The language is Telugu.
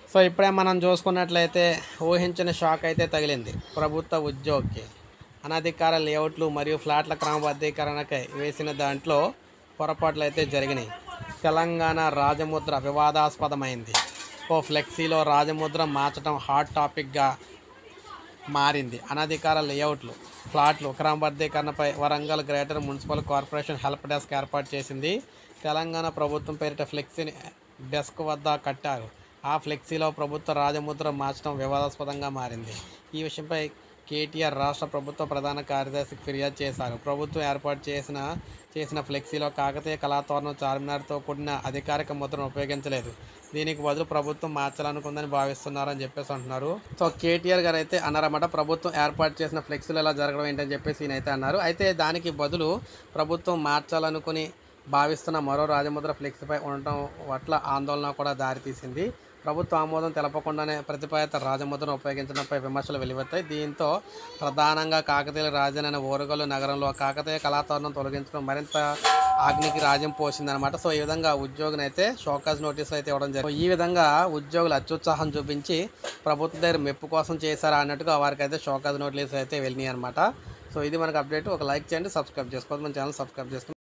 సో ఇప్పుడే మనం చూసుకున్నట్లయితే ఊహించని షాక్ అయితే తగిలింది ప్రభుత్వ ఉద్యోగికి. అనధికార లేఅవుట్లు మరియు ఫ్లాట్ల క్రమబద్ధీకరణకై వేసిన దాంట్లో పొరపాట్లు అయితే జరిగినాయి. తెలంగాణ రాజముద్ర వివాదాస్పదమైంది. ఫ్లెక్సీలో రాజముద్ర మార్చడం హాట్ టాపిక్గా మారింది. అనధికార లేఅవుట్లు, ఫ్లాట్లు క్రమబద్ధీకరణపై Warangal greater municipal corporation help desk ఏర్పాటు చేసింది. తెలంగాణ ప్రభుత్వం పేరిట ఫ్లెక్సీని డెస్క్ వద్ద కట్టారు. ఆ ఫ్లెక్సీలో ప్రభుత్వ రాజముద్ర మార్చడం వివాదాస్పదంగా మారింది. ఈ విషయంపై కేటీఆర్ రాష్ట్ర ప్రభుత్వ ప్రధాన కార్యదర్శికి ఫిర్యాదు చేశారు. ప్రభుత్వం ఏర్పాటు చేసిన ఫ్లెక్సీలో కాకతీయ కళాతోరణం, చార్మినార్తో కూడిన అధికారిక ముద్రను ఉపయోగించలేదు. దీనికి బదులు ప్రభుత్వం మార్చాలనుకుందని భావిస్తున్నారని చెప్పేసి అంటున్నారు. సో కేటీఆర్ గారు అయితే అన్నారన్నమాట, ప్రభుత్వం ఏర్పాటు చేసిన ఫ్లెక్సీలు ఎలా జరగడం ఏంటని చెప్పేసి ఈయనైతే అన్నారు. అయితే దానికి బదులు ప్రభుత్వం మార్చాలనుకుని భావిస్తున్న మరో రాజముద్ర ఫ్లెక్సీపై ఉండటం పట్ల ఆందోళన కూడా దారితీసింది. ప్రభుత్వ ఆమోదం తెలపకుండానే ప్రతిపాదిత రాజముద్రను ఉపయోగించడంపై విమర్శలు వెలువెత్తాయి. దీంతో ప్రధానంగా కాకతీయుల రాజధాని ఓరుగల్లు నగరంలో కాకతీయ కళాతోరణం తొలగించడం మరింత అగ్నికి రాజ్యం పోసిందనమాట. సో ఈ విధంగా ఉద్యోగిని అయితే షోకాజ్ నోటీసులు అయితే ఇవ్వడం జరిగింది. ఈ విధంగా ఉద్యోగులు అత్యుత్సాహం చూపించి ప్రభుత్వం దగ్గర మెప్పు కోసం చేశారా అన్నట్టుగా వారికి అయితే షోకాజ్ నోటీసులు అయితే వెళ్ళినాయి అనమాట. సో ఇది మనకు అప్డేట్. ఒక లైక్ చేయండి, సబ్స్క్రైబ్ చేసుకోవద్దు, మన ఛానల్ సబ్స్క్రైబ్ చేసుకోండి.